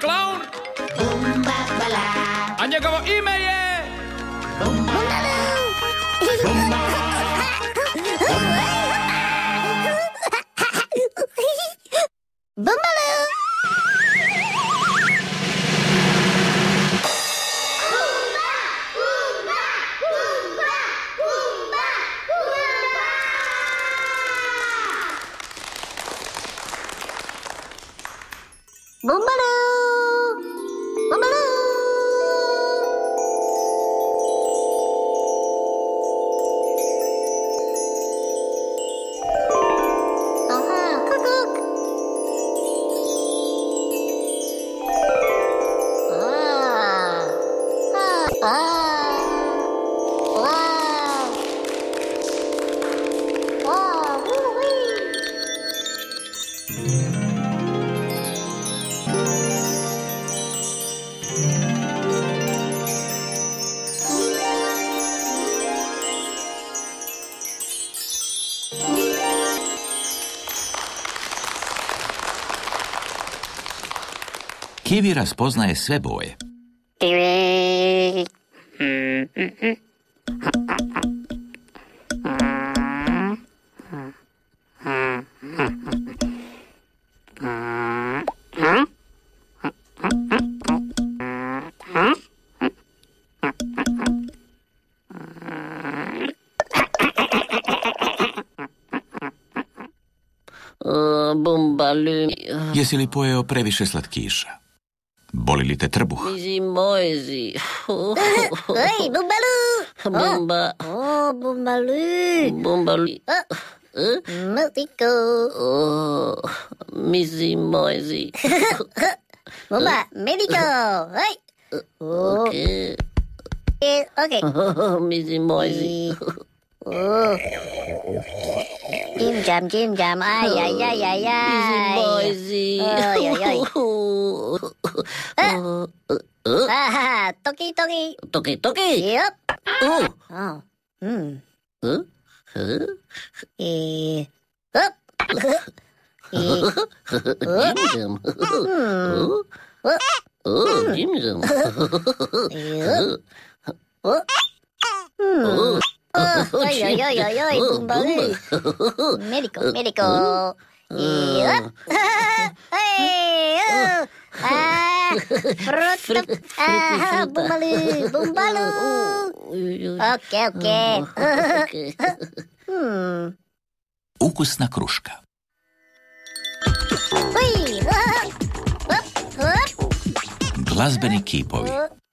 klaun. Bumba bala. A njegovo ime je... Bumbaloo. Bumbaloo! Bumbaloo! Aha, kukuk. Kiwi raspoznaje sve boje. Bumbaloo. Jesi li pojeo previše slatkiša? Boli li te trbuh? Mojzi. Oj, Bumbaloo! Bumba. Bumbaloo! Bumbaloo. Motiko! Mojzi. Bumba, medico! Oj! Okay. Okay. Mojzi. Jim jam, ay. Mojzi. Ay. Toki. Toki. Yep. Oh. Up. Jim. Jim. Oi, Bumbaloo. Medico. Yep. Bumbaloo. Okay. Ukusna kruška. Glazbeni kipovi.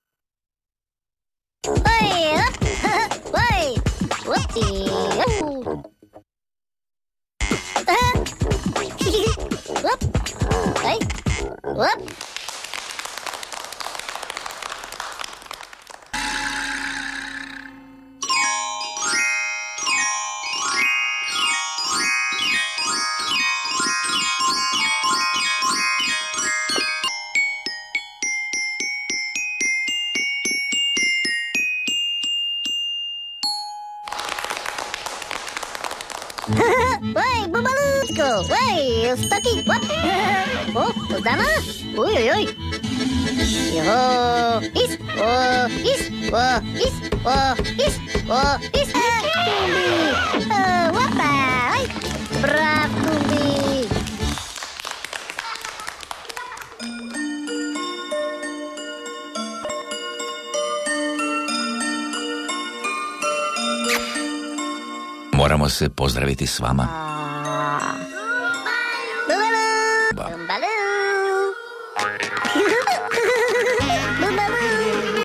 Oi, Bumbaloo! Oi, Stocky! Oh, Dama! Oi! Yo! Is! Wapa! Oi! Bravo, Bumbi! Moramo se pozdraviti s vama.